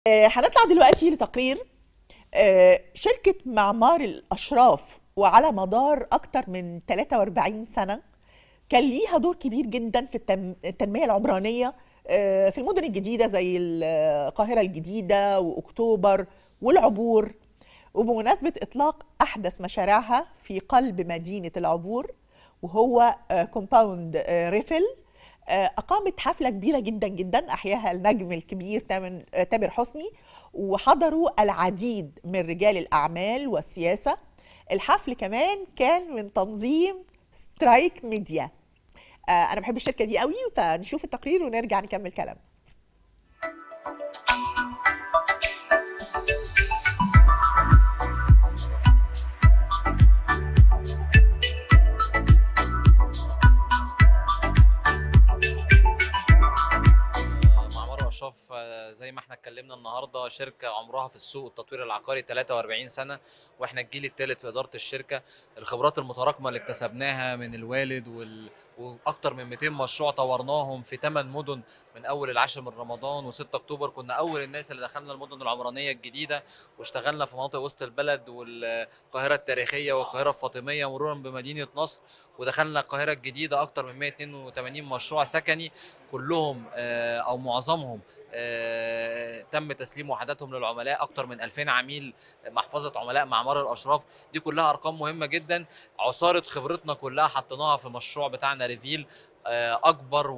هنطلع دلوقتي لتقرير شركة معمار الأشراف، وعلى مدار أكتر من 43 سنة كان ليها دور كبير جدا في التنمية العمرانية في المدن الجديدة زي القاهرة الجديدة وأكتوبر والعبور. وبمناسبة إطلاق أحدث مشاريعها في قلب مدينة العبور وهو كومباوند ريفل، أقامت حفلة كبيرة جدا جدا أحياها النجم الكبير تامر حسني، وحضروا العديد من رجال الأعمال والسياسة. الحفل كمان كان من تنظيم سترايك ميديا. أنا بحب الشركة دي قوي، فنشوف التقرير ونرجع نكمل كلام. زي ما احنا اتكلمنا النهارده، شركه عمرها في السوق التطوير العقاري 43 سنه، واحنا الجيل الثالث في اداره الشركه. الخبرات المتراكمه اللي اكتسبناها من الوالد واكتر من 200 مشروع طورناهم في 8 مدن، من اول العاشر من رمضان و6 اكتوبر. كنا اول الناس اللي دخلنا المدن العمرانيه الجديده، واشتغلنا في مناطق وسط البلد والقاهره التاريخيه والقاهره الفاطميه مرورا بمدينه نصر، ودخلنا القاهره الجديده اكتر من 182 مشروع سكني، كلهم او معظمهم تم تسليم وحداتهم للعملاء. اكتر من 2000 عميل محفظه عملاء معمار الاشراف. دي كلها ارقام مهمه جدا. عصاره خبرتنا كلها حطيناها في مشروع بتاعنا ريفيل، اكبر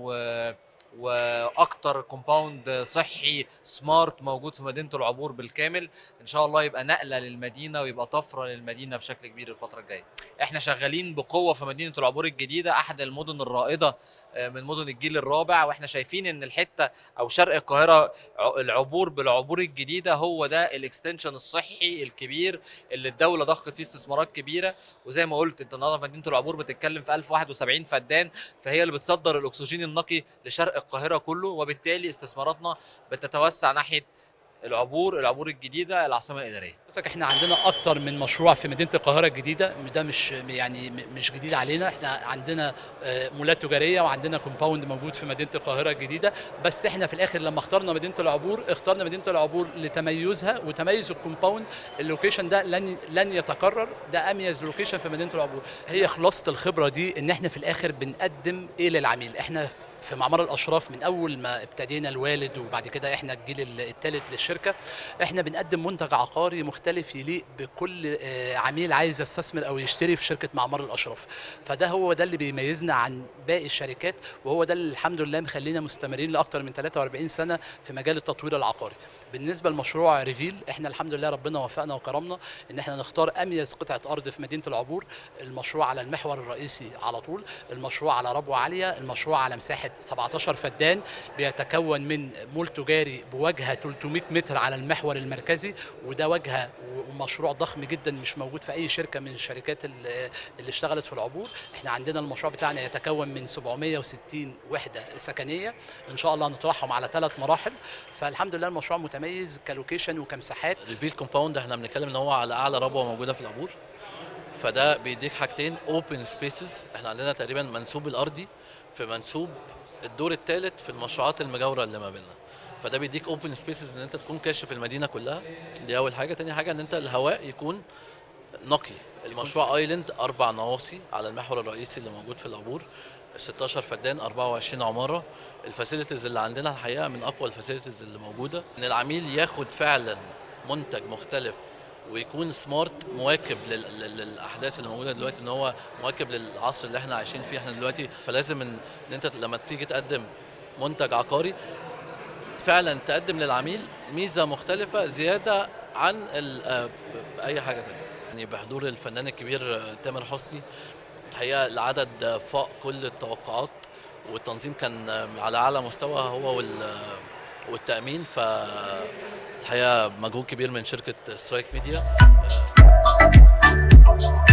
واكتر كومباوند صحي سمارت موجود في مدينه العبور بالكامل. ان شاء الله يبقى نقله للمدينه ويبقى طفره للمدينه بشكل كبير الفتره الجايه. احنا شغالين بقوه في مدينه العبور الجديده، احد المدن الرائده من مدن الجيل الرابع، واحنا شايفين ان الحته او شرق القاهره العبور بالعبور الجديده هو ده الاكستنشن الصحي الكبير اللي الدوله ضخت فيه استثمارات كبيره. وزي ما قلت انت النهارده في مدينه العبور بتتكلم في 1071 فدان، فهي اللي بتصدر الاكسجين النقي لشرق القاهره كله، وبالتالي استثماراتنا بتتوسع ناحيه العبور الجديده العاصمه الاداريه. احنا عندنا اكتر من مشروع في مدينه القاهره الجديده، ده مش جديد علينا. احنا عندنا مولات تجاريه وعندنا كومباوند موجود في مدينه القاهره الجديده، بس احنا في الاخر لما اخترنا مدينه العبور اخترنا مدينه العبور لتميزها وتميز الكومباوند. اللوكيشن ده لن يتكرر، ده اميز لوكيشن في مدينه العبور. هي خلاصه الخبره دي ان احنا في الاخر بنقدم ايه للعميل. احنا في معمار الاشراف من اول ما ابتدينا الوالد وبعد كده احنا الجيل الثالث للشركه، احنا بنقدم منتج عقاري مختلف يليق بكل عميل عايز يستثمر او يشتري في شركه معمار الاشراف. فده هو ده اللي بيميزنا عن باقي الشركات، وهو ده اللي الحمد لله مخلينا مستمرين لاكثر من 43 سنه في مجال التطوير العقاري. بالنسبه لمشروع ريفيل، احنا الحمد لله ربنا وفقنا وكرمنا ان احنا نختار اميز قطعه ارض في مدينه العبور. المشروع على المحور الرئيسي على طول، المشروع على ربوه عاليه، المشروع على مساحه 17 فدان، بيتكون من مول تجاري بواجهه 300 متر على المحور المركزي، وده واجهه ومشروع ضخم جدا مش موجود في اي شركه من الشركات اللي اشتغلت في العبور. احنا عندنا المشروع بتاعنا يتكون من 760 وحده سكنيه، ان شاء الله نطرحهم على 3 مراحل. فالحمد لله المشروع متميز كلوكيشن وكمساحات. ريفيل كومباوند احنا بنتكلم ان هو على اعلى ربوه موجوده في العبور، فده بيديك حاجتين: اوبن سبيسز. احنا عندنا تقريبا منسوب الارضي في منسوب الدور الثالث في المشروعات المجاوره اللي ما بيننا، فده بيديك اوبن سبيسز ان انت تكون كاشف المدينه كلها. دي اول حاجه. تاني حاجه ان انت الهواء يكون نقي. المشروع ايلاند 4 نواصي على المحور الرئيسي اللي موجود في العبور، 16 فدان، 24 عماره. الفاسيلتيز اللي عندنا الحقيقه من اقوى الفاسيلتيز اللي موجوده، ان العميل ياخد فعلا منتج مختلف ويكون سمارت، مواكب للاحداث اللي موجوده دلوقتي، ان هو مواكب للعصر اللي احنا عايشين فيه احنا دلوقتي. فلازم ان انت لما تيجي تقدم منتج عقاري فعلا تقدم للعميل ميزه مختلفه زياده عن اي حاجه ثانيه. يعني بحضور الفنان الكبير تامر حسني، الحقيقه العدد فاق كل التوقعات، والتنظيم كان على اعلى مستوى هو والتامين. فالحقيقه مجهود كبير من شركه سترايك ميديا.